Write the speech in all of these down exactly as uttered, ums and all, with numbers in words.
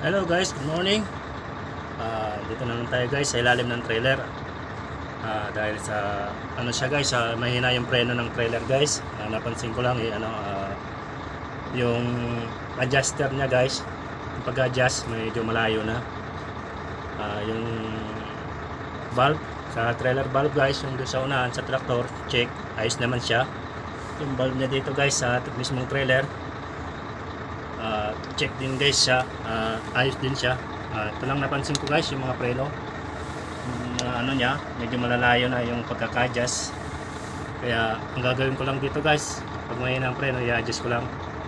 Hello guys, good morning. Ah, dito naman tayo guys sa ilalim ng trailer. Ah, dahil sa ano siya guys, sa mahina yung preno ng trailer guys. Ah, napansin ko lang eh, ano ah, yung adjuster niya guys. Yung pag-adjust medyo malayo na. Ah, yung valve sa trailer valve guys, yung doon sa unahan sa traktor, check, ayos naman siya. Yung valve niya dito guys sa mismong trailer, uh, check din guys siya, uh, ayos din siya. Uh, ito lang napansin ko guys, yung mga preno, yung mga ano niya, medyo malalayo na yung pagkaka-adjust. Kaya ang gagawin ko lang dito guys, pag mahina ang preno, i-adjust ko lang.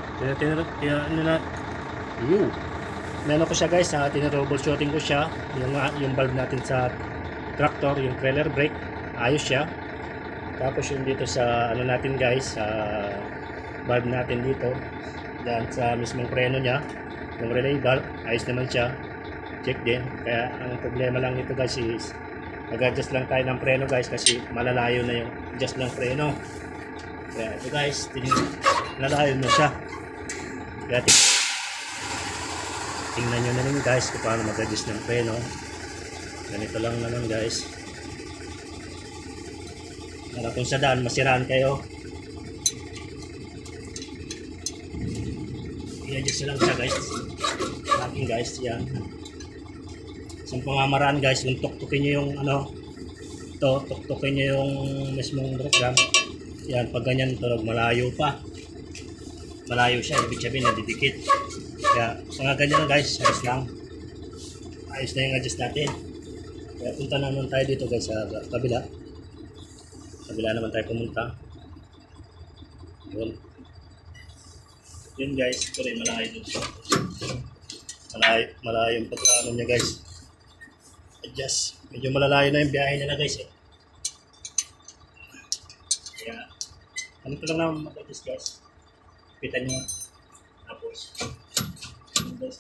Meron ko siya guys, uh, tinroubleshooting ko siya, yung, uh, yung valve natin sa tractor, yung trailer brake, ayos siya. Tapos yung dito sa ano natin guys, sa uh, valve natin dito, dan sa mismong preno niya, yung relay valve, ayos naman siya, check din. Kaya ang problema lang nito guys is mag-adjust lang tayo ng preno guys, kasi malalayo na yung adjust ng preno. Kaya ito guys, malalayo na siya. Kaya tingnan nyo na rin guys kung paano mag-adjust ng preno. Ganito lang naman guys, para kung sa daan masiraan kayo, i-adjust lang siya guys. Akin guys, yan. Isang pamamaraan guys, yung tuktukin nyo yung ano, ito, tuktukin nyo yung mismong program. Yan, pag ganyan ito, malayo pa. Malayo siya, ibig sabihin nadidikit. Kaya, mga ganyan guys, ayos lang. Ayos na yung adjust natin. Kaya punta naman tayo dito guys sa kabila. Kabila naman tayo pumunta. Yun. Yun guys, ito rin malayo dun siya. Malayo, malayo yung pagkaano niya guys. Adjust. Medyo malalayo na yung biyahe nila guys eh. Kaya, ano ito lang naman mag-adjust guys. Pitan nyo. Tapos, yun guys.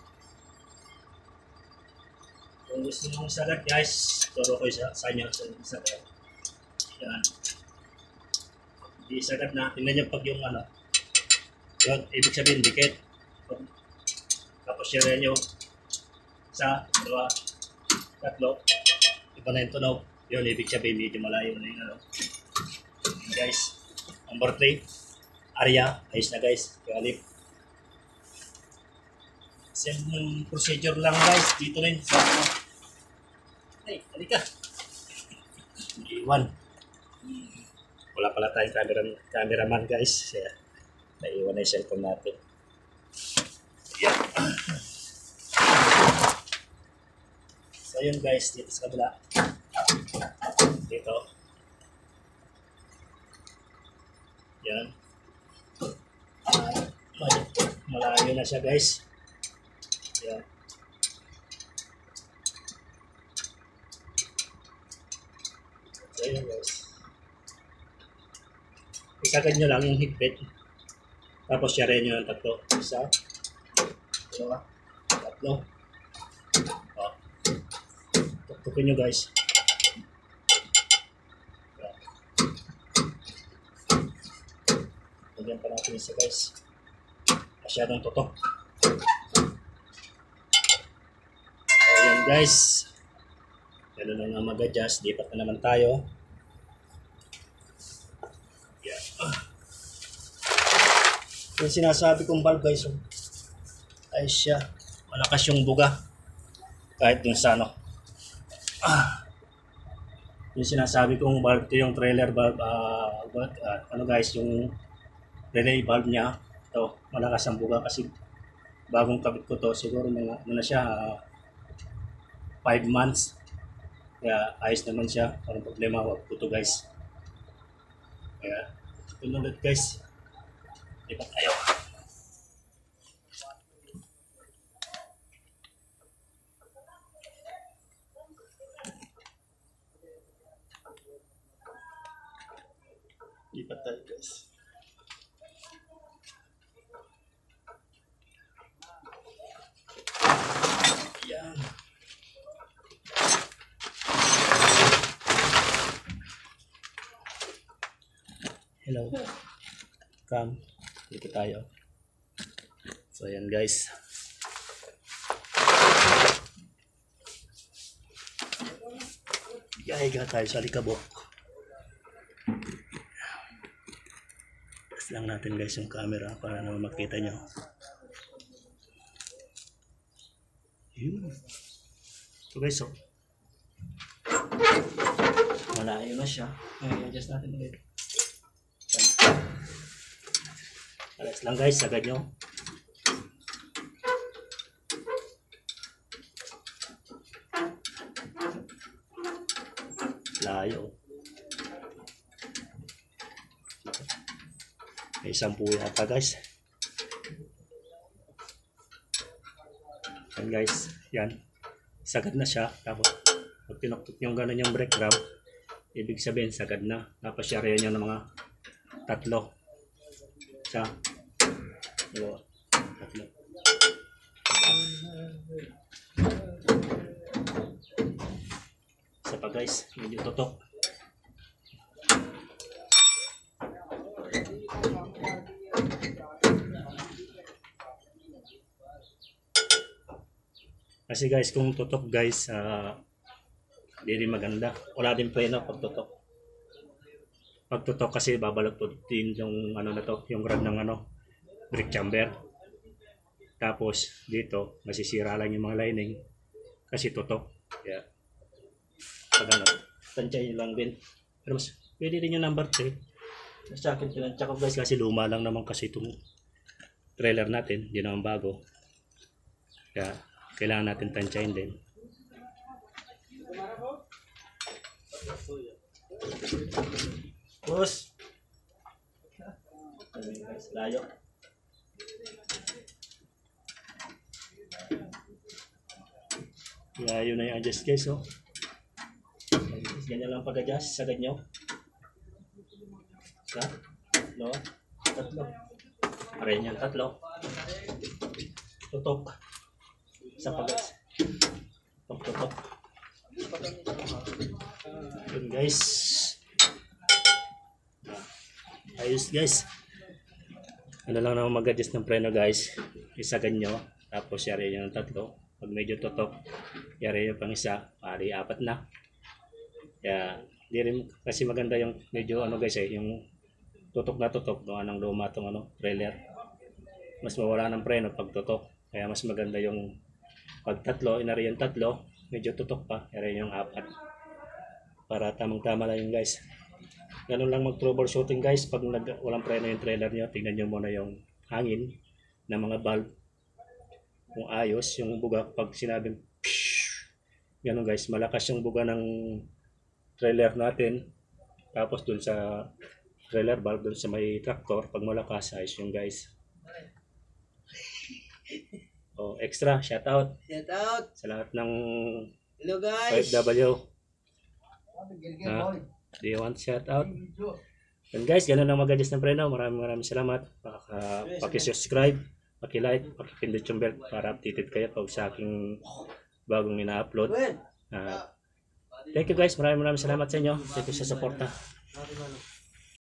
Kung gusto nyo sagad guys, turo ko sa, sa inyo sa sagad. Yan. Hindi sagad na. Tingnan nyo pag yung ano. Yun, ibig sabihin dikit. Tapos share nyo sa dalawa, tatlo, iba na yung tunog. Yun, ibig sabihin medyo malayo na yung ano. Yun guys, number three, area, ayos na guys, kalip. Same procedure lang guys, dito rin sa ano. Ay, halika. Iwan. Wala pala tayong camera, cameraman guys. Yeah. Naiwan na yung cellphone natin. Yan. So yun guys, dito sa kabila. Dito. Yan. Uh, malayo na siya guys. Yan. So yun guys. Isagad nyo lang yung higpit. Tapos share nyo yung tatlo. Isa, dalawa, tatlo. O. Tuktukin nyo guys. Lagyan pa natin isa guys. Masyadong tutok. So yan guys. Ganun na nga mag-adjust. Lipat na naman tayo. Yan. Yung sinasabi kong valve guys, ay siya, malakas yung buga kahit dun sa ano. Ah, yung sinasabi kong valve, ito yung trailer valve, uh, uh, ano guys, yung relay valve niya, ito, malakas ang buga kasi bagong kabit ko to, siguro mga, ano na siya, five uh, months. Kaya ayos naman siya, parang problema, wag po to guys. Kaya, tunod guys. Lipat tayo. Lipat tayo guys. Yan. Hello. Come. Dito tayo. So ayan guys. Gahiga tayo sa likabok. Test lang natin guys yung camera para naman makita nyo. Yun. So guys, so malayo na siya. Ngayon, adjust natin ulit. Alas lang guys, sagad nyo. Layo. May sampu yata guys. Yan guys, yan. Sagad na siya. Tapos pag tinuktok yung gano'n yung brake drum, ibig sabihin sagad na. Tapos share niya ng mga tatlo. Isa. Dalawa. Tatlo. Isa pa guys, medyo tutok. Kasi guys, kung tutok guys, uh, hindi rin maganda. Wala din preno pag tutok. Pag tutok kasi babalot din yung ano na to, yung rod ng ano, brake chamber. Tapos dito, masisira lang yung mga lining kasi tutok. Kaya pag ano, tansya nyo lang din. Pero mas pwede din yung number three. Sa akin pinansya ko guys kasi luma lang naman kasi itong trailer natin, hindi naman bago. Kaya kailangan natin tansyahin din. Push! Layo. Layo na yung adjust guys, oh. Ganyan lang pag-adjust, sagad nyo. Isa, tatlo, tatlo. Parehin yan, tatlo. Tutok. Isa pa guys. Tutok, tutok. Yun guys. Ayos guys. Ano lang naman mag-adjust ng preno guys. Isagad nyo. Tapos yari nyo ng tatlo. Pag medyo tutok, yari nyo pang isa. Pari apat na. Kaya di rin kasi maganda yung medyo ano guys eh. Yung tutok na tutok. Doon anong luma itong ano, trailer. Mas mawala ng preno pag tutok. Kaya mas maganda yung pag tatlo, inari yung tatlo. Medyo tutok pa. Yari yung apat. Para tamang-tama lang yung guys. Ganun lang mag-troubleshooting guys. Pag nag, walang preno yung trailer nyo, tingnan nyo muna yung hangin ng mga valve. Kung ayos, yung buga, pag sinabing pshh, ganun guys, malakas yung buga ng trailer natin. Tapos dun sa trailer valve, dun sa may tractor, pag malakas, ayos yung guys. Oh, extra, shout out. Shout out. Sa lahat ng Hello guys. F W. Ha? Do you want shout out? And guys, ganun lang mag-adjust ng preno. Maraming maraming salamat. Paka, paki-subscribe, paki-like, paki-pindot yung bell para updated kayo pag sa aking bagong ina-upload. Uh, thank you guys. Maraming maraming salamat sa inyo. Thank you sa suporta.